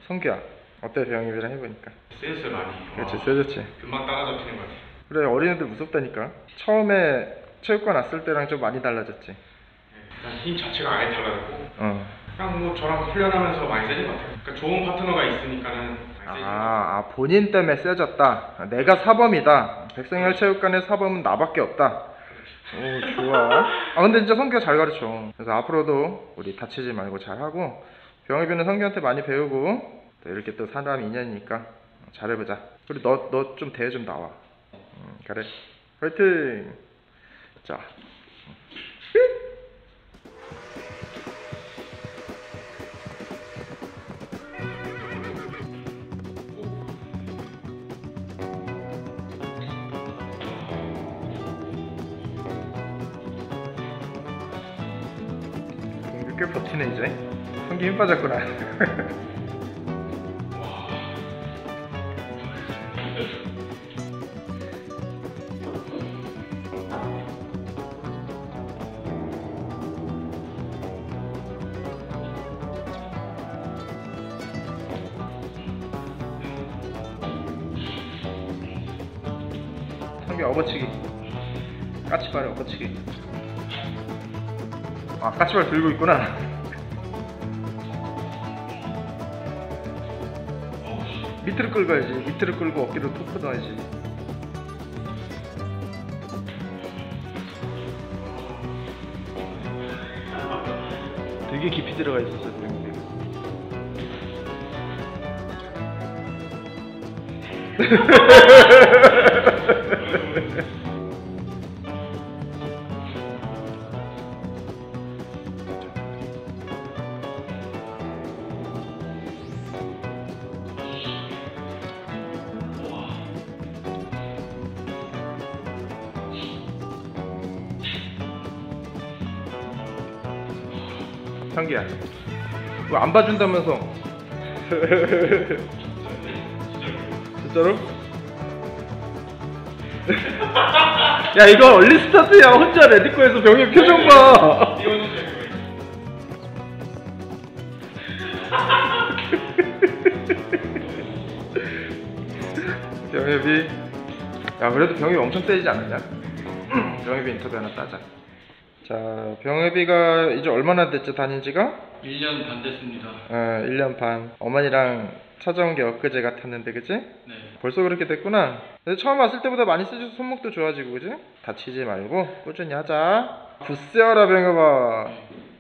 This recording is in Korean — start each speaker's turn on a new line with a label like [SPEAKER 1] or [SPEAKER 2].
[SPEAKER 1] 성규야, 어때? 병입이랑 해보니까.
[SPEAKER 2] 세졌어요 많이.
[SPEAKER 1] 그렇지, 세졌지.
[SPEAKER 2] 금방 따라잡히는 것 같아.
[SPEAKER 1] 그래, 어린애들 무섭다니까. 처음에 체육관 왔을 때랑 좀 많이 달라졌지.
[SPEAKER 2] 일단 힘 자체가 아예 달라졌고
[SPEAKER 1] 어.
[SPEAKER 2] 그냥 뭐 저랑 훈련하면서 많이 세진 것 같아요. 그러니까 좋은 파트너가 있으니까는 많이 세진 것 같아요.
[SPEAKER 1] 본인 때문에 세졌다. 내가 사범이다. 백성열 체육관의 사범은 나밖에 없다. 오, 좋아. 근데 진짜 성규가 잘 가르쳐. 그래서 앞으로도 우리 다치지 말고 잘하고, 병입이는 성규한테 많이 배우고, 또 이렇게 또 사람 인연이니까 잘해보자. 그리고 너 좀 대회 좀 나와. 그래. 화이팅! 자. 꽤 버티네 이제. 성기 힘 빠졌구나. 성기 업어치기. 까치발 업어치기. 까치발 들고 있구나. 밑으로 끌고 가야지. 밑으로 끌고 어깨로 톡 뻗어야지. 되게 깊이 들어가 있었어. 성기야, 뭐 안 봐준다면서? 진짜로? 야, 이거 얼리 스타트야. 혼자 레디코에서 병이 표정 봐. 병협이, 야, 그래도 병협이 엄청 세지지 않았냐? 병협이 인터뷰 하나 따자. 자, 병협이가 이제 얼마나 됐죠, 다닌 지가?
[SPEAKER 2] 1년 반 됐습니다.
[SPEAKER 1] 1년 반. 어머니랑 찾아온 게 엊그제 같았는데, 그치?
[SPEAKER 2] 네.
[SPEAKER 1] 벌써 그렇게 됐구나. 근데 처음 왔을 때보다 많이 세져서 손목도 좋아지고, 그치? 다치지 말고 꾸준히 하자. 굿세어라, 병협아.